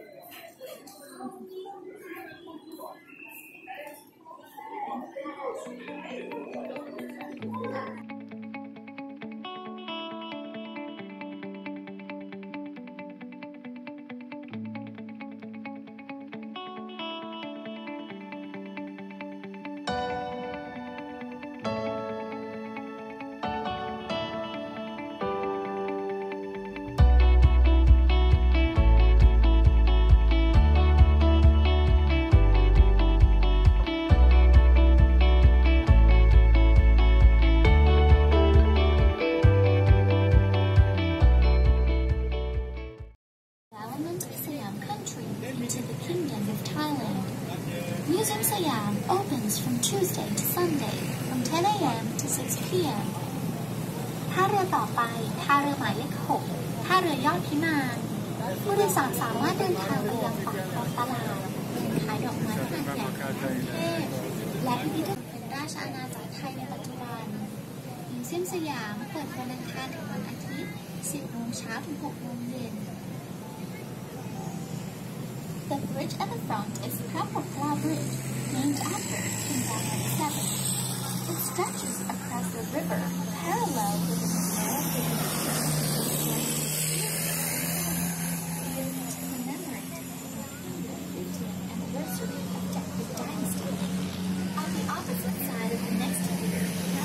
from Tuesday to Sunday from 10 a.m. to 6 p.m. ท่าเรือต่อไปท่าเรือหมายเลข 6 ท่าเรือยอดพิมานผู้โดยสารสามารถเดินทางไปยังปากคลองตลาดเดินขายดอกไม้ขนาดใหญ่ของกรุงเทพและพิพิธภัณฑ์เป็นราชอาณาจักรไทยในปัจจุบันมิวเซียมสยามเปิดวันอังคารถึงวันอาทิตย์ 10 โมงเช้าถึง 6 โมงเย็น The bridge at the front is Phra Bridge, named after King Bankok VII. It stretches across the river parallel with the narrow bridge. To commemorate the 15th anniversary of the dynasty. On the opposite side of the next pier,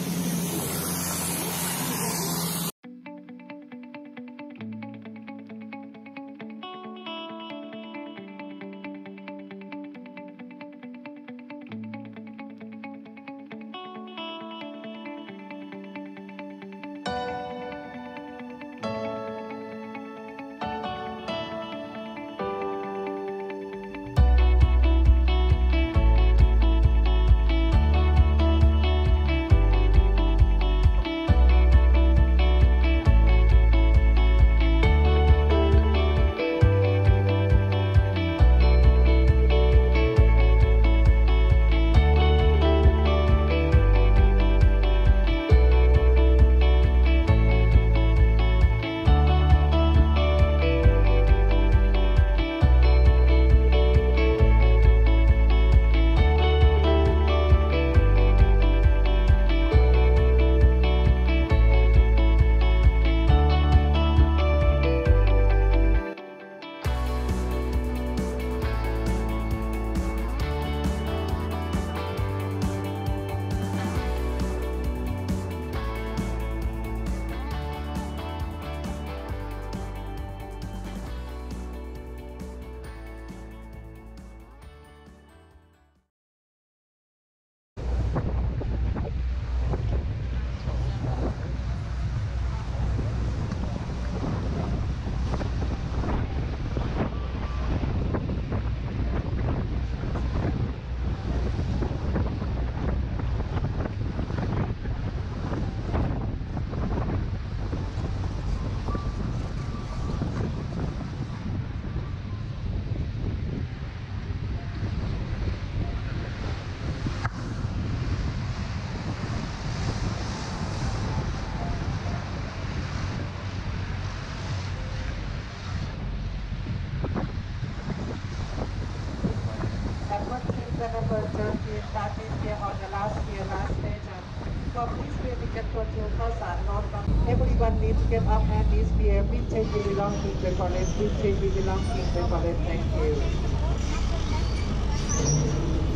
Everyone needs to get up and this pier. Please take your belongings to collect. Please take your belongings to collect. Thank you.